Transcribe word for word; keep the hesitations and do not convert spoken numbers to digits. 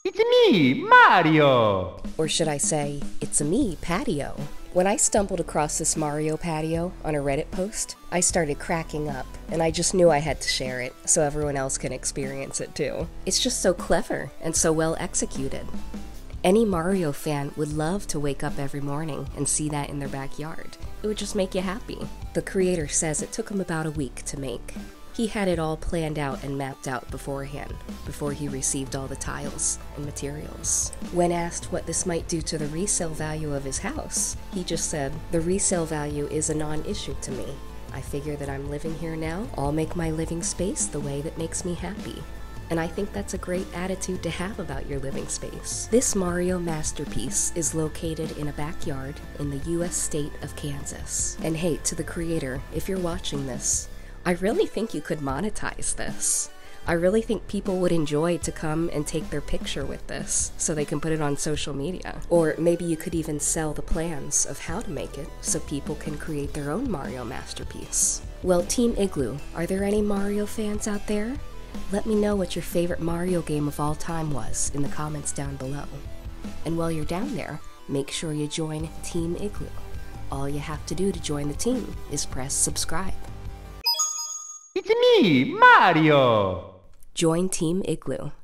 It's me, Mario! Or should I say, it's a me, Patio. When I stumbled across this Mario Patio on a Reddit post, I started cracking up, and I just knew I had to share it so everyone else can experience it too. It's just so clever and so well executed. Any Mario fan would love to wake up every morning and see that in their backyard. It would just make you happy. The creator says it took him about a week to make. He had it all planned out and mapped out beforehand, before he received all the tiles and materials. When asked what this might do to the resale value of his house, he just said, "The resale value is a non-issue to me. I figure that I'm living here now, I'll make my living space the way that makes me happy." And I think that's a great attitude to have about your living space. This Mario masterpiece is located in a backyard in the U S state of Kansas. And hey, to the creator, if you're watching this, I really think you could monetize this. I really think people would enjoy to come and take their picture with this so they can put it on social media. Or maybe you could even sell the plans of how to make it so people can create their own Mario masterpiece. Well, Team Igloo, are there any Mario fans out there? Let me know what your favorite Mario game of all time was in the comments down below. And while you're down there, make sure you join Team Igloo. All you have to do to join the team is press subscribe. It's me, Mario! Join Team Igloo.